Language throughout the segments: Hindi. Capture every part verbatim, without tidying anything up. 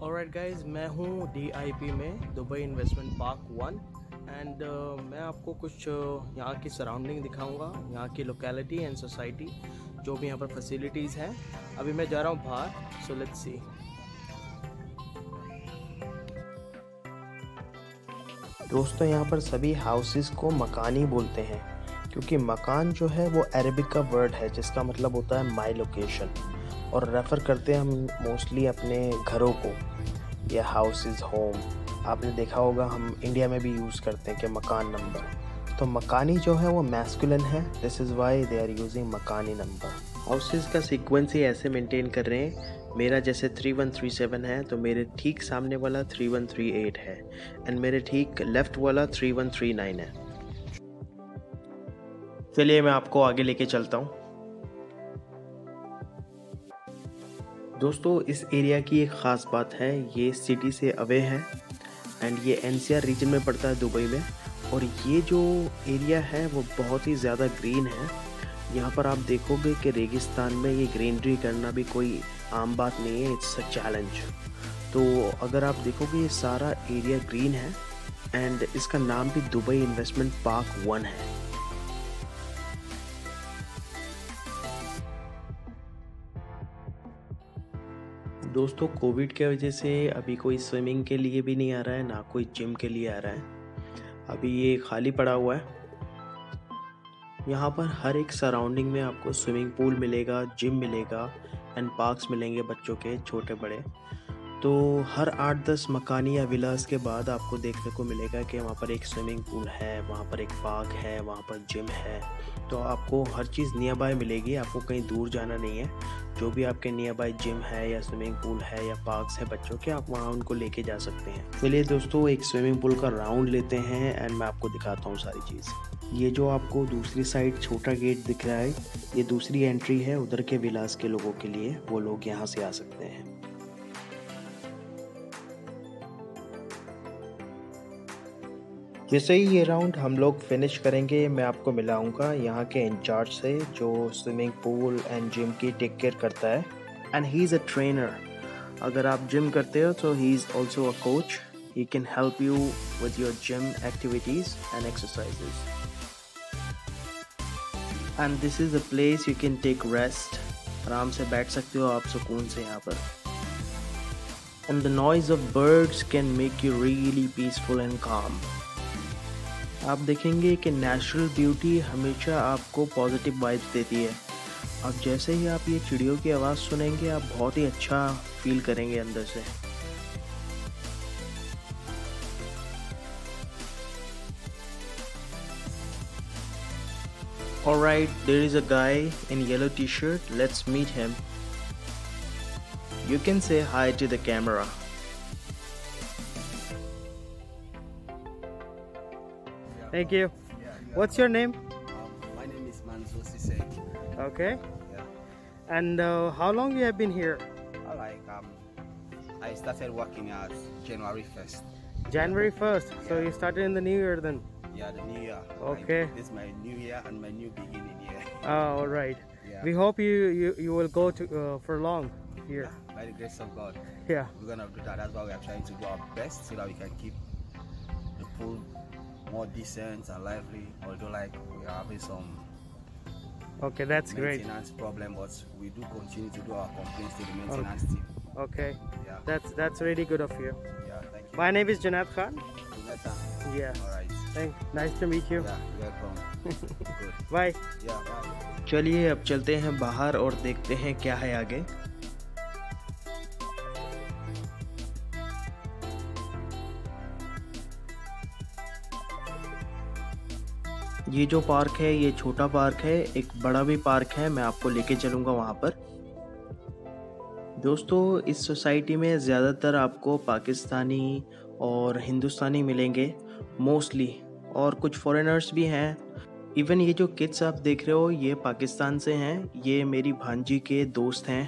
ऑलराइट गाइज, मैं हूँ डी आई पी में, Dubai investment park one and मैं आपको कुछ uh, यहाँ की सराउंडिंग दिखाऊंगा, यहाँ की लोकेलिटी एंड सोसाइटी, जो भी यहाँ पर फैसिलिटीज़ हैं। अभी मैं जा रहा हूँ बाहर, सो लेट्स सी। दोस्तों, यहाँ पर सभी हाउसेस को मकानी बोलते हैं, क्योंकि मकान जो है वो अरबिक का वर्ड है जिसका मतलब होता है माई लोकेशन, और रेफ़र करते हैं हम मोस्टली अपने घरों को या हाउसेस, होम। आपने देखा होगा हम इंडिया में भी यूज़ करते हैं कि मकान नंबर। तो मकानी जो है वो मैस्कुलिन है, this is why they are using मकानी नंबर। हाउसेस का सीक्वेंस ही ऐसे मेंटेन कर रहे हैं। मेरा जैसे थ्री वन थ्री सेवन है तो मेरे ठीक सामने वाला थ्री वन थ्री एट है एंड मेरे ठीक लेफ़्ट वाला थ्री वन थ्री नाइन है। चलिए मैं आपको आगे लेके चलता हूँ। दोस्तों, इस एरिया की एक ख़ास बात है, ये सिटी से अवे है एंड ये एन सी आर रीजन में पड़ता है दुबई में। और ये जो एरिया है वो बहुत ही ज़्यादा ग्रीन है। यहाँ पर आप देखोगे कि रेगिस्तान में ये ग्रीनरी करना भी कोई आम बात नहीं है, इट्स अ चैलेंज। तो अगर आप देखोगे ये सारा एरिया ग्रीन है एंड इसका नाम भी दुबई इन्वेस्टमेंट पार्क वन है। दोस्तों, कोविड के वजह से अभी कोई स्विमिंग के लिए भी नहीं आ रहा है, ना कोई जिम के लिए आ रहा है। अभी ये खाली पड़ा हुआ है। यहाँ पर हर एक सराउंडिंग में आपको स्विमिंग पूल मिलेगा, जिम मिलेगा एंड पार्क्स मिलेंगे बच्चों के, छोटे बड़े। तो हर आठ दस मकानी या विलास के बाद आपको देखने को मिलेगा कि वहाँ पर एक स्विमिंग पूल है, वहाँ पर एक पार्क है, वहाँ पर जिम है। तो आपको हर चीज़ नियर बाय मिलेगी, आपको कहीं दूर जाना नहीं है। जो भी आपके नियर बाय जिम है या स्विमिंग पूल है या पार्क्स है बच्चों के, आप वहाँ उनको लेके जा सकते हैं। चलिए दोस्तों, एक स्विमिंग पूल का राउंड लेते हैं एंड मैं आपको दिखाता हूँ सारी चीज़। ये जो आपको दूसरी साइड छोटा गेट दिख रहा है, ये दूसरी एंट्री है उधर के विलास के लोगों के लिए, वो लोग यहाँ से आ सकते हैं। जैसे ही ये राउंड हम लोग फिनिश करेंगे, मैं आपको मिलाऊंगा यहाँ के इंचार्ज से, जो स्विमिंग पूल एंड जिम की टेक केयर करता है and he is a trainer. अगर आप जिम करते हो तो he is also a coach, he can help you with your gym activities and exercises. And this is a place you can take rest, आराम से बैठ सकते हो आप सुकून से यहाँ पर। And the noise of birds can make you really peaceful and calm. आप देखेंगे कि नेचुरल ब्यूटी हमेशा आपको पॉजिटिव वाइब्स देती है। अब जैसे ही आप ये चिड़ियों की आवाज़ सुनेंगे, आप बहुत ही अच्छा फील करेंगे अंदर से। Alright, there is a guy in yellow t-shirt. Let's meet him. You can say hi to the camera. Thank you. Yeah, you What's your name? Um, my name is Manzo Sise. Okay. Yeah. And uh, how long you have been here? I like um, I started working as January first. January first. So you started in the new year then? Yeah, the new year. Okay. Like, this is my new year and my new beginning year. Oh, all right. Yeah. We hope you you, you will go to uh, for long here. By the grace of God, Yeah. we're gonna do that. That's why we are trying to do our best so that we can keep the pool more decent and lively. Although like we are having some Okay, that's great. maintenance problem, but we do continue to do our complaints to the maintenance team. Okay. Yeah. That's that's really good of you. Yeah. Thank you. My name is Janab Khan. Neta. Yeah. All right. Thank. Nice to meet you. Yeah. Welcome. Good. Bye. Yeah. Bye. चलिए अब चलते हैं बाहर और देखते हैं क्या है आगे। ये जो पार्क है ये छोटा पार्क है, एक बड़ा भी पार्क है, मैं आपको लेके चलूँगा वहाँ पर। दोस्तों, इस सोसाइटी में ज़्यादातर आपको पाकिस्तानी और हिंदुस्तानी मिलेंगे मोस्टली, और कुछ फॉरेनर्स भी हैं। इवन ये जो किड्स आप देख रहे हो ये पाकिस्तान से हैं, ये मेरी भांजी के दोस्त हैं।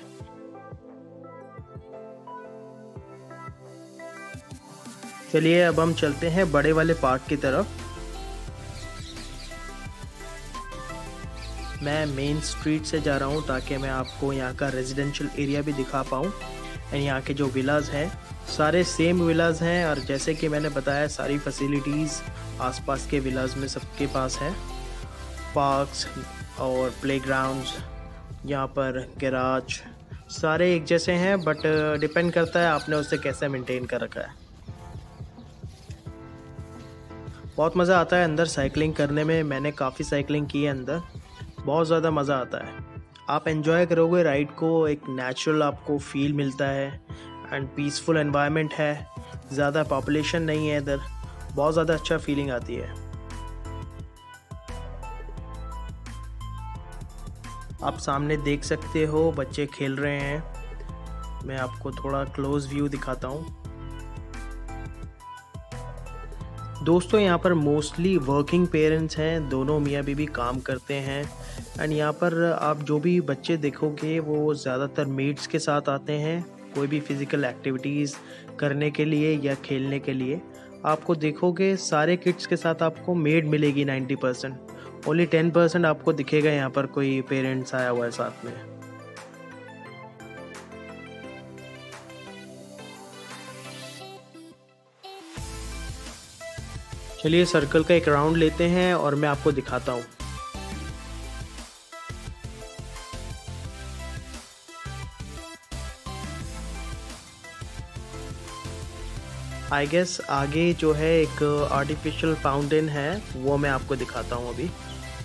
चलिए अब हम चलते हैं बड़े वाले पार्क की तरफ। मैं मेन स्ट्रीट से जा रहा हूँ ताकि मैं आपको यहाँ का रेजिडेंशियल एरिया भी दिखा पाऊँ एंड यहाँ के जो विलाज हैं सारे सेम विलाज हैं, और जैसे कि मैंने बताया सारी फैसिलिटीज़ आसपास के विलाज में सबके पास है। पार्क्स और प्लेग्राउंड्स, यहाँ पर गैराज, सारे एक जैसे हैं, बट डिपेंड करता है आपने उसे कैसे मेंटेन कर रखा है। बहुत मज़ा आता है अंदर साइकिलिंग करने में। मैंने काफ़ी साइकिलिंग की है अंदर, बहुत ज़्यादा मज़ा आता है। आप एंजॉय करोगे राइड को, एक नेचुरल आपको फील मिलता है एंड पीसफुल एनवायरनमेंट है, ज़्यादा पॉपुलेशन नहीं है इधर, बहुत ज़्यादा अच्छा फीलिंग आती है। आप सामने देख सकते हो बच्चे खेल रहे हैं। मैं आपको थोड़ा क्लोज व्यू दिखाता हूँ। दोस्तों यहाँ पर मोस्टली वर्किंग पेरेंट्स हैं, दोनों मियाँ बीवी काम करते हैं। एंड यहाँ पर आप जो भी बच्चे देखोगे वो ज़्यादातर मेट्स के साथ आते हैं, कोई भी फिज़िकल एक्टिविटीज़ करने के लिए या खेलने के लिए। आपको देखोगे सारे किड्स के साथ आपको मेड मिलेगी ninety percent, only ten percent आपको दिखेगा यहाँ पर कोई पेरेंट्स आया हुआ है साथ में। चलिए सर्कल का एक राउंड लेते हैं और मैं आपको दिखाता हूँ। आई गेस आगे जो है एक आर्टिफिशियल फाउंटेन है, वो मैं आपको दिखाता हूँ अभी।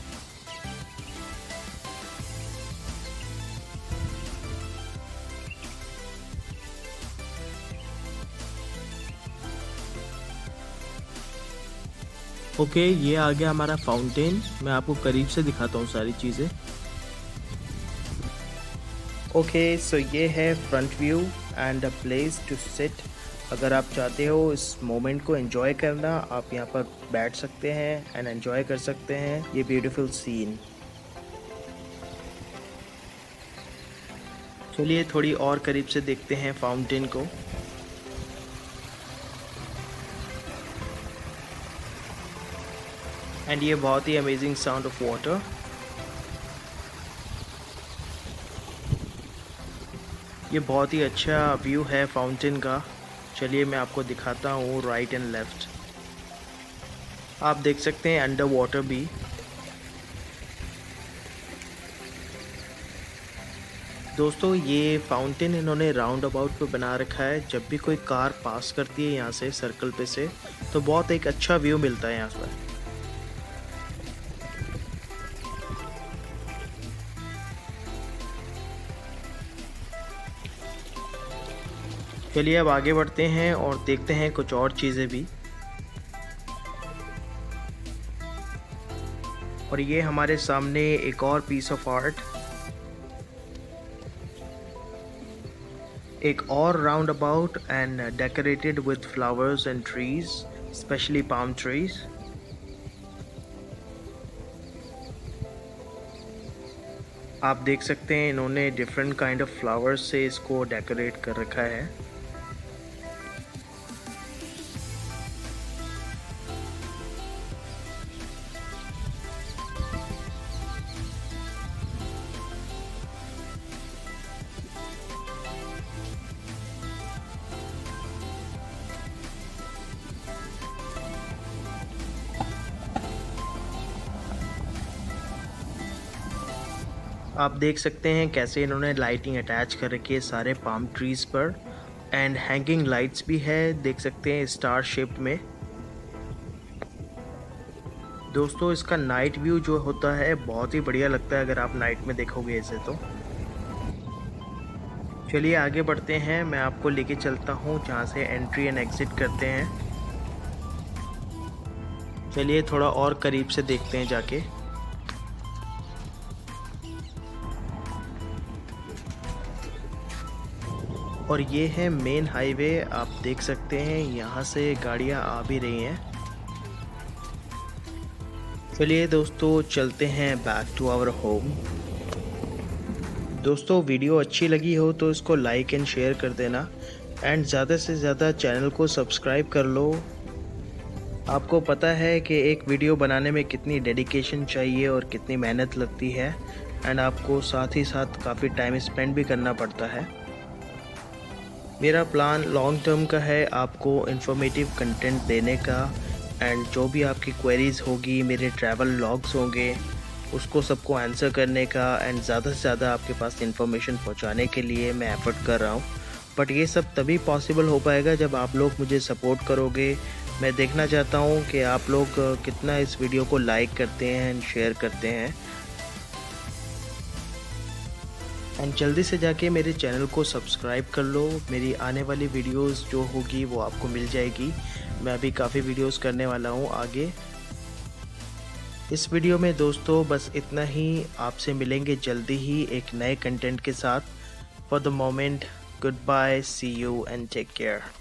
ओके okay, ये आ गया हमारा फाउंटेन। मैं आपको करीब से दिखाता हूँ सारी चीज़ें। ओके सो ये है front view and a place to sit. अगर आप चाहते हो इस मोमेंट को एंजॉय करना, आप यहाँ पर बैठ सकते हैं एंड एंजॉय कर सकते हैं ये ब्यूटीफुल सीन। चलिए थोड़ी और करीब से देखते हैं फाउंटेन को। एंड ये बहुत ही अमेजिंग साउंड ऑफ वाटर। ये बहुत ही अच्छा व्यू है फाउंटेन का। चलिए मैं आपको दिखाता हूँ राइट एंड लेफ्ट। आप देख सकते हैं अंडर वाटर भी। दोस्तों ये फाउंटेन इन्होंने राउंड अबाउट पे बना रखा है। जब भी कोई कार पास करती है यहाँ से सर्कल पे से, तो बहुत एक अच्छा व्यू मिलता है यहाँ पर। चलिए अब आगे बढ़ते हैं और देखते हैं कुछ और चीज़ें भी। और ये हमारे सामने एक और पीस ऑफ आर्ट, एक और roundabout and decorated with flowers and trees, specially palm trees. आप देख सकते हैं इन्होंने डिफरेंट काइंड ऑफ फ्लावर्स से इसको डेकोरेट कर रखा है। आप देख सकते हैं कैसे इन्होंने लाइटिंग अटैच कर रखी है सारे पाम ट्रीज पर, एंड हैंगिंग लाइट्स भी है, देख सकते हैं स्टार शेप में। दोस्तों इसका नाइट व्यू जो होता है बहुत ही बढ़िया लगता है अगर आप नाइट में देखोगे इसे तो। चलिए आगे बढ़ते हैं, मैं आपको लेके चलता हूँ जहाँ से एंट्री एंड एग्जिट करते हैं। चलिए थोड़ा और करीब से देखते हैं जाके। और ये है मेन हाईवे, आप देख सकते हैं यहाँ से गाड़ियाँ आ भी रही हैं। चलिए दोस्तों चलते हैं बैक टू आवर होम। दोस्तों वीडियो अच्छी लगी हो तो इसको लाइक एंड शेयर कर देना, एंड ज़्यादा से ज़्यादा चैनल को सब्सक्राइब कर लो। आपको पता है कि एक वीडियो बनाने में कितनी डेडिकेशन चाहिए और कितनी मेहनत लगती है, एंड आपको साथ ही साथ काफ़ी टाइम स्पेंड भी करना पड़ता है। मेरा प्लान लॉन्ग टर्म का है, आपको इन्फॉर्मेटिव कंटेंट देने का, एंड जो भी आपकी क्वेरीज़ होगी, मेरे ट्रैवल लॉग्स होंगे, उसको सबको आंसर करने का एंड ज़्यादा से ज़्यादा आपके पास इन्फॉर्मेशन पहुंचाने के लिए मैं एफर्ट कर रहा हूं। बट ये सब तभी पॉसिबल हो पाएगा जब आप लोग मुझे सपोर्ट करोगे। मैं देखना चाहता हूं कि आप लोग कितना इस वीडियो को लाइक करते हैं एंड शेयर करते हैं, एंड जल्दी से जाके मेरे चैनल को सब्सक्राइब कर लो। मेरी आने वाली वीडियोस जो होगी वो आपको मिल जाएगी। मैं अभी काफ़ी वीडियोस करने वाला हूँ आगे। इस वीडियो में दोस्तों बस इतना ही। आपसे मिलेंगे जल्दी ही एक नए कंटेंट के साथ। For the moment, goodbye, see you and take care.